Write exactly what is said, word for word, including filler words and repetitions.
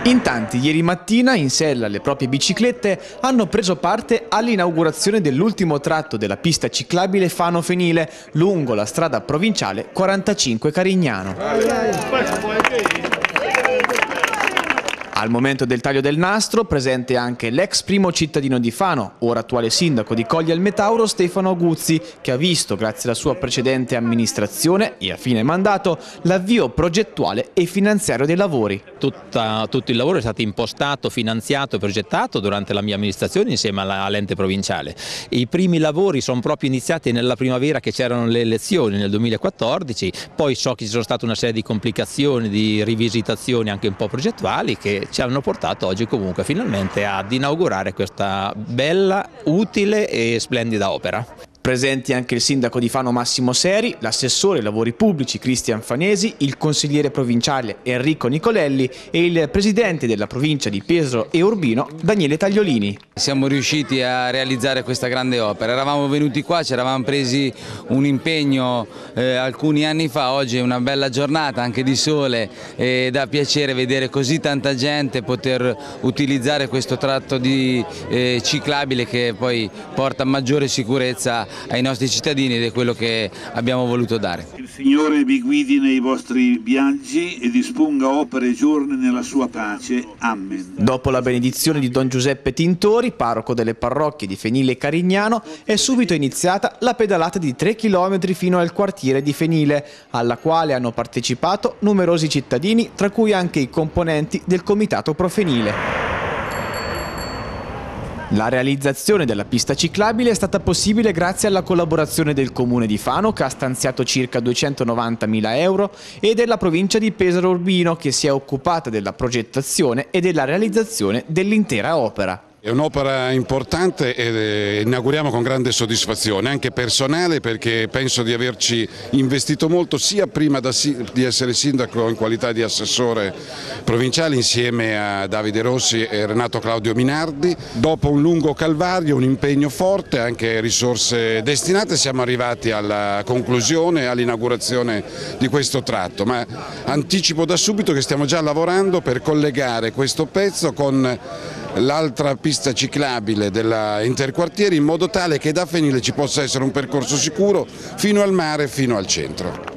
In tanti ieri mattina in sella alle proprie biciclette hanno preso parte all'inaugurazione dell'ultimo tratto della pista ciclabile Fano Fenile lungo la strada provinciale quarantacinque Carignano. Al momento del taglio del nastro presente anche l'ex primo cittadino di Fano, ora attuale sindaco di Colli al Metauro, Stefano Aguzzi, che ha visto, grazie alla sua precedente amministrazione e a fine mandato, l'avvio progettuale e finanziario dei lavori. Tutta, tutto il lavoro è stato impostato, finanziato e progettato durante la mia amministrazione insieme all'ente provinciale. I primi lavori sono proprio iniziati nella primavera che c'erano le elezioni nel duemilaquattordici, poi so che ci sono state una serie di complicazioni, di rivisitazioni anche un po' progettuali che ci hanno portato oggi comunque finalmente ad inaugurare questa bella, utile e splendida opera. Presenti anche il sindaco di Fano Massimo Seri, l'assessore ai lavori pubblici Cristian Fanesi, il consigliere provinciale Enrico Nicolelli e il presidente della provincia di Pesaro e Urbino Daniele Tagliolini. Siamo riusciti a realizzare questa grande opera, eravamo venuti qua, ci eravamo presi un impegno eh, alcuni anni fa, oggi è una bella giornata anche di sole e dà piacere vedere così tanta gente poter utilizzare questo tratto di eh, ciclabile che poi porta maggiore sicurezza ai nostri cittadini ed è quello che abbiamo voluto dare. Il Signore vi guidi nei vostri viaggi e disponga opere e giorni nella sua pace. Amen. Dopo la benedizione di Don Giuseppe Tintori, parroco delle parrocchie di Fenile e Carignano, è subito iniziata la pedalata di tre chilometri fino al quartiere di Fenile, alla quale hanno partecipato numerosi cittadini, tra cui anche i componenti del Comitato Profenile. La realizzazione della pista ciclabile è stata possibile grazie alla collaborazione del Comune di Fano, che ha stanziato circa duecentonovantamila euro, e della provincia di Pesaro Urbino, che si è occupata della progettazione e della realizzazione dell'intera opera. È un'opera importante e inauguriamo con grande soddisfazione, anche personale, perché penso di averci investito molto sia prima di essere sindaco in qualità di assessore provinciale insieme a Davide Rossi e Renato Claudio Minardi. Dopo un lungo calvario, un impegno forte, anche risorse destinate, siamo arrivati alla conclusione e all'inaugurazione di questo tratto, ma anticipo da subito che stiamo già lavorando per collegare questo pezzo con l'altra pista ciclabile della Interquartieri in modo tale che da Fenile ci possa essere un percorso sicuro fino al mare e fino al centro.